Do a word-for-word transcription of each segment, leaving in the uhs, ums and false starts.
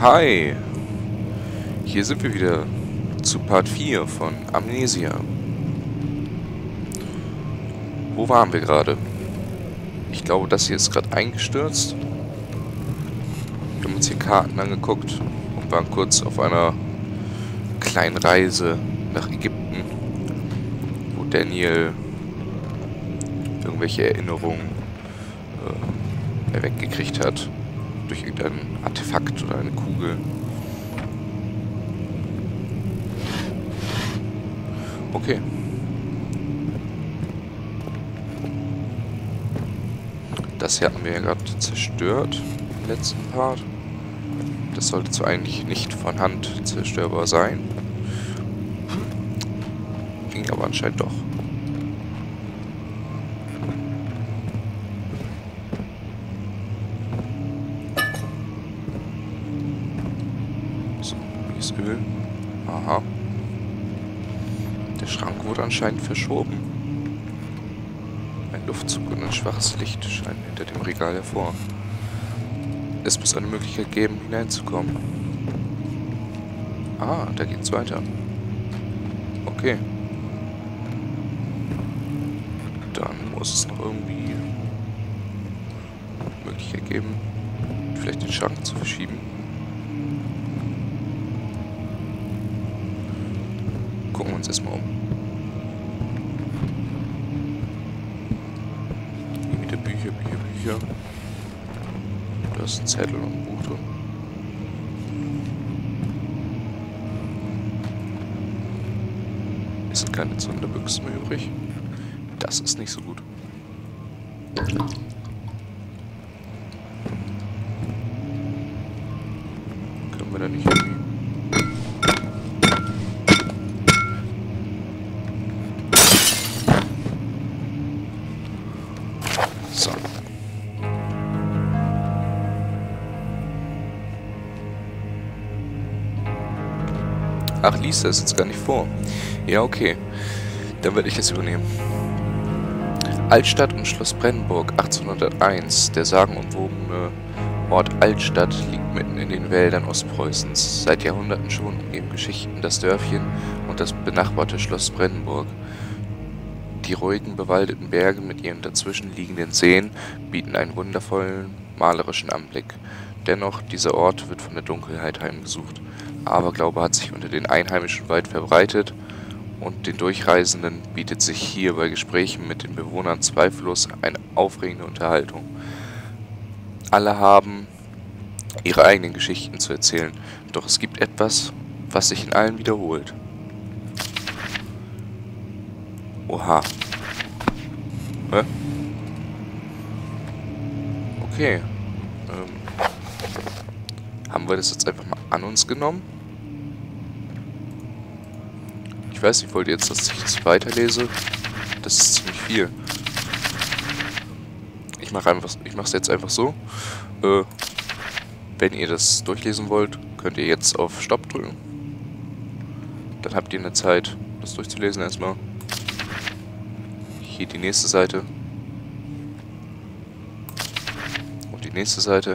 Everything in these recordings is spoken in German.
Hi, hier sind wir wieder zu Part vier von Amnesia. Wo waren wir gerade? Ich glaube, das hier ist gerade eingestürzt. Wir haben uns hier Karten angeguckt und waren kurz auf einer kleinen Reise nach Ägypten, wo Daniel irgendwelche Erinnerungen äh, weggekriegt hat durch irgendein Artefakt oder eine Kugel. Okay. Das hier hatten wir ja gerade zerstört im letzten Part. Das sollte so eigentlich nicht von Hand zerstörbar sein. Ging aber anscheinend doch. So, hier ist Öl. Aha. Der Schrank wurde anscheinend verschoben. Ein Luftzug und ein schwaches Licht scheinen hinter dem Regal hervor. Es muss eine Möglichkeit geben, hineinzukommen. Ah, da geht's weiter. Okay. Dann muss es noch irgendwie eine Möglichkeit geben, vielleicht den Schrank zu verschieben. Gucken wir uns erstmal um. Hier wieder Bücher, Bücher, Bücher. Da ist ein Zettel und ein Buch drin. Es sind keine Zunderbüchsen mehr übrig. Das ist nicht so gut. Können wir da nicht irgendwie... So. Ach, liest das jetzt gar nicht vor. Ja, okay. Dann werde ich es übernehmen. Altstadt und Schloss Brennburg, achtzehnhunderteins. Der sagenumwobene Ort Altstadt liegt mitten in den Wäldern Ostpreußens. Seit Jahrhunderten schon umgeben Geschichten das Dörfchen und das benachbarte Schloss Brennburg. Die ruhigen, bewaldeten Berge mit ihren dazwischen liegenden Seen bieten einen wundervollen, malerischen Anblick. Dennoch, dieser Ort wird von der Dunkelheit heimgesucht. Aberglaube hat sich unter den Einheimischen weit verbreitet und den Durchreisenden bietet sich hier bei Gesprächen mit den Bewohnern zweifellos eine aufregende Unterhaltung. Alle haben ihre eigenen Geschichten zu erzählen, doch es gibt etwas, was sich in allen wiederholt. Oha. Hä? Okay. Ähm. Haben wir das jetzt einfach mal an uns genommen? Ich weiß, ich wollte jetzt, dass ich das weiterlese. Das ist ziemlich viel. Ich mache einfach, ich mache es jetzt einfach so. Äh, wenn ihr das durchlesen wollt, könnt ihr jetzt auf Stopp drücken. Dann habt ihr eine Zeit, das durchzulesen erstmal. Hier die nächste Seite. Und die nächste Seite.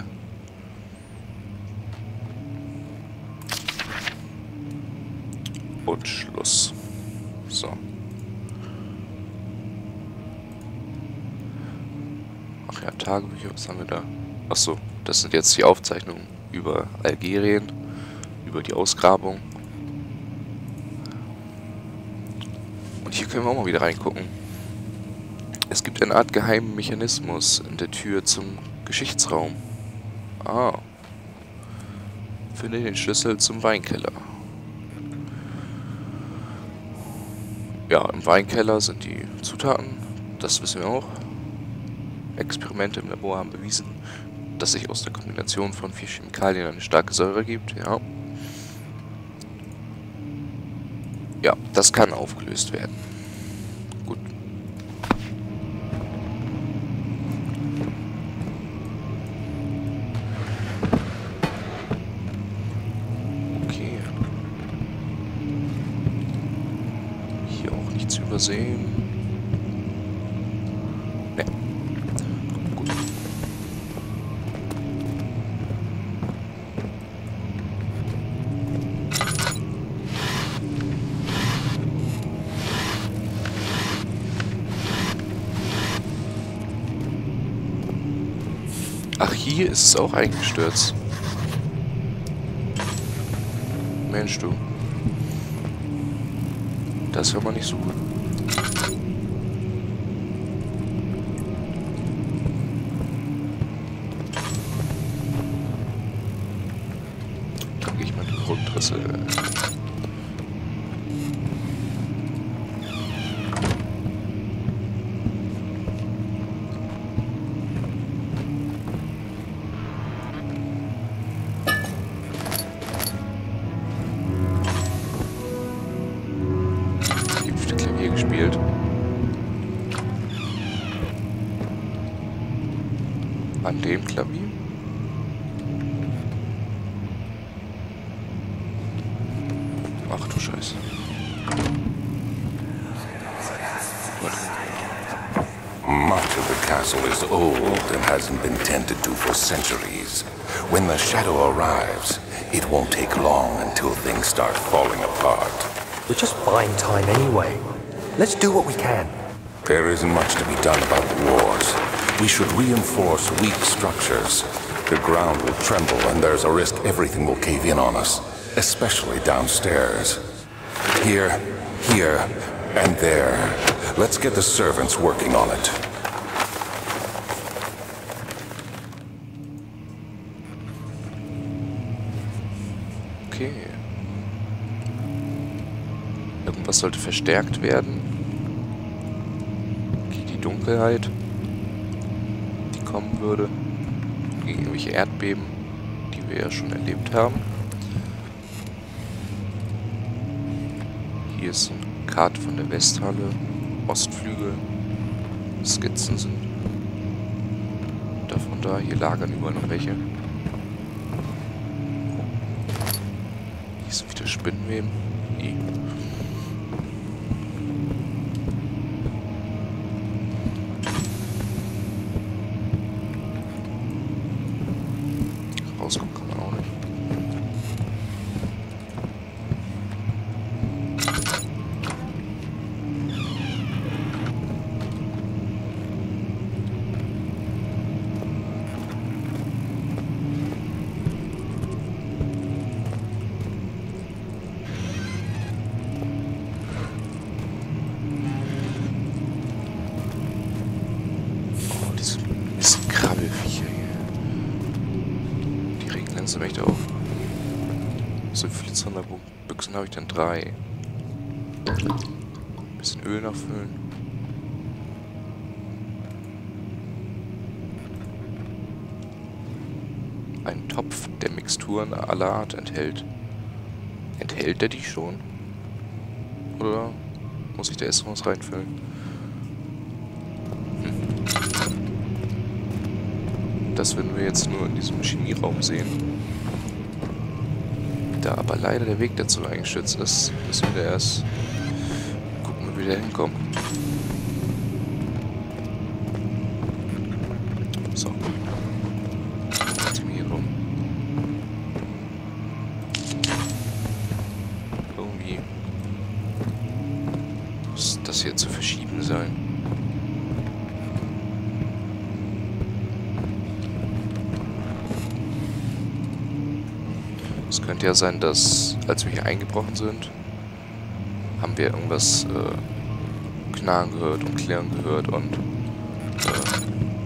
Und Schluss. So. Ach ja, Tagebücher, was haben wir da? Achso, das sind jetzt die Aufzeichnungen über Algerien, über die Ausgrabung. Und hier können wir auch mal wieder reingucken. Es gibt eine Art geheimen Mechanismus in der Tür zum Geschichtsraum. Ah. Finde den Schlüssel zum Weinkeller. Ja, im Weinkeller sind die Zutaten, das wissen wir auch. Experimente im Labor haben bewiesen, dass sich aus der Kombination von vier Chemikalien eine starke Säure gibt, ja. Ja, das kann aufgelöst werden. Gut. Okay. Hier auch nichts übersehen. Ne. Gut. Hier ist es auch eingestürzt. Mensch, du. Das ist ja mal nicht so gut. Dann gehe ich mal die Grundrisse. Gespielt. An dem Klavier? Ach du Scheiße. Much of the castle is old and hasn't been tended to for centuries. When the shadow arrives, it won't take long until things start falling apart. We're just buying time anyway. Let's do what we can. There isn't much to be done about the wars. We should reinforce weak structures. The ground will tremble and there's a risk everything will cave in on us, especially downstairs. Here, here, and there. Let's get the servants working on it. Okay. Irgendwas sollte verstärkt werden. Okay, die Dunkelheit, die kommen würde. Gegen irgendwelche Erdbeben, die wir ja schon erlebt haben. Hier ist eine Karte von der Westhalle. Ostflügel. Skizzen sind davon da. Hier lagern überall noch welche. Hier sind wieder Spinnenweben. I. Rauskommen kann man auch nicht. Krabbelviecher hier. Die regen langsam echt auf. So viele Sonderbüchsen habe ich denn? Drei. Ein bisschen Öl nachfüllen. Ein Topf, der Mixturen aller Art enthält. Enthält der die schon? Oder muss ich da erst was reinfüllen? Das werden wir jetzt nur in diesem Chemieraum sehen. Da aber leider der Weg dazu eingestürzt ist, müssen wir erst gucken, wie wir da hinkommen. So. Chemierum. Irgendwie muss das hier zu verschieben sein. Es könnte ja sein, dass, als wir hier eingebrochen sind, haben wir irgendwas äh, knarren gehört und klirren gehört und äh,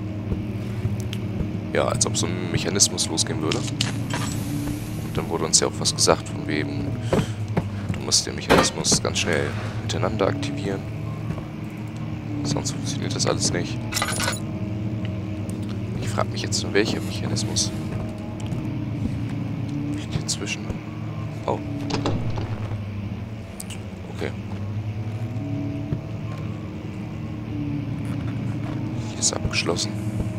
ja, als ob so ein Mechanismus losgehen würde. Und dann wurde uns ja auch was gesagt von wegen, du musst den Mechanismus ganz schnell hintereinander aktivieren, sonst funktioniert das alles nicht. Ich frage mich jetzt nur, welcher Mechanismus. Zwischen. Oh. Okay. Hier ist abgeschlossen.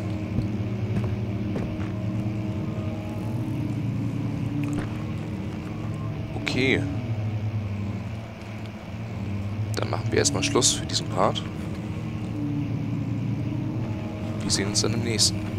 Okay. Dann machen wir erstmal Schluss für diesen Part. Wir sehen uns dann im nächsten.